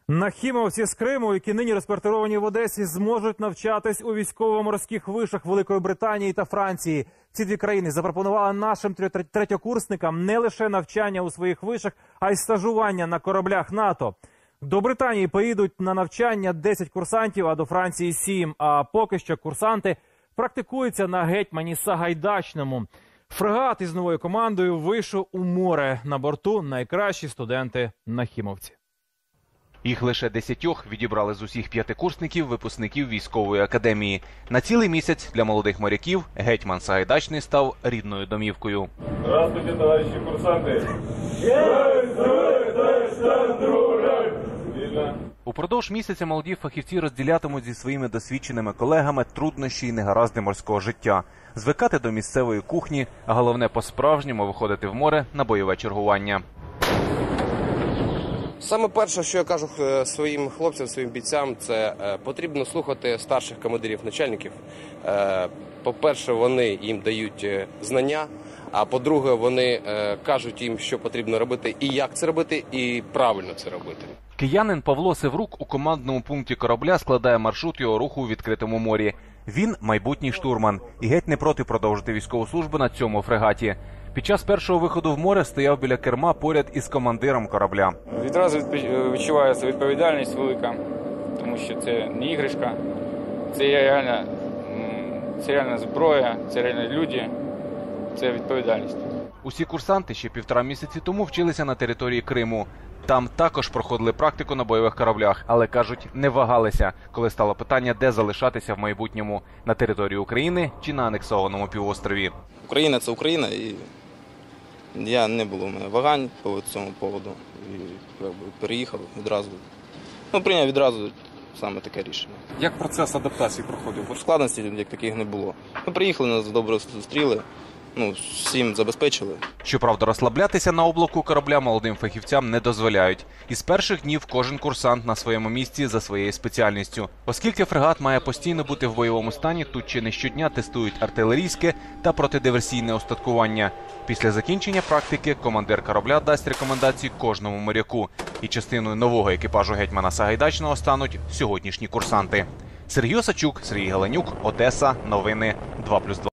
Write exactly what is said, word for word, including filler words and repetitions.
Нахімовці з Криму, які нині розквартировані в Одесі, зможуть навчатись у військово-морських вишах Великої Британії та Франції. Ці дві країни запропонували нашим третьокурсникам не лише навчання у своїх вишах, а й стажування на кораблях НАТО. До Британії поїдуть на навчання десять курсантів, а до Франції – сім. А поки що курсанти практикуються на гетьмані Сагайдачному. Фрегат із новою командою вийшов у море. На борту найкращі студенти-нахімовці. Їх лише десятьох відібрали з усіх п'ятикурсників випускників військової академії. На цілий місяць для молодих моряків гетьман Сагайдачний став рідною домівкою. Здравствуйте, товариші курсанти! Упродовж місяця молоді фахівці розділятимуть зі своїми досвідченими колегами труднощі й негаразди морського життя, звикати до місцевої кухні, а головне по-справжньому виходити в море на бойове чергування. Саме перше, що я кажу своїм хлопцям, своїм бійцям, це потрібно слухати старших командирів, начальників. По-перше, вони їм дають знання, а по-друге, вони кажуть їм, що потрібно робити і як це робити, і правильно це робити. Киянин Павло Севрук у командному пункті корабля складає маршрут його руху у відкритому морі. Він – майбутній штурман і геть не проти продовжити військову службу на цьому фрегаті. Під час першого виходу в море стояв біля керма поряд із командиром корабля. Відразу відчувається відповідальність велика, тому що це не іграшка, це реальна, це реальна зброя, це реальні люди, це відповідальність. Усі курсанти ще півтора місяці тому вчилися на території Криму. Там також проходили практику на бойових кораблях, але, кажуть, не вагалися, коли стало питання, де залишатися в майбутньому – на території України чи на анексованому півострові. Україна – це Україна, і я не було у мене вагань по цьому поводу. І якби, переїхав відразу. Ну, прийняв відразу саме таке рішення. Як процес адаптації проходив? Складностей як таких не було. Ми приїхали, нас добре зустріли. Ну, всім забезпечили. Щоправда, розслаблятися на облоку корабля молодим фахівцям не дозволяють. Із перших днів кожен курсант на своєму місці за своєю спеціальністю. Оскільки фрегат має постійно бути в бойовому стані, тут чи не щодня тестують артилерійське та протидиверсійне устаткування. Після закінчення практики командир корабля дасть рекомендації кожному моряку. І частиною нового екіпажу гетьмана Сагайдачного стануть сьогоднішні курсанти. Сергій Осадчук, Сергій Галенюк, Одеса, новини два плюс два.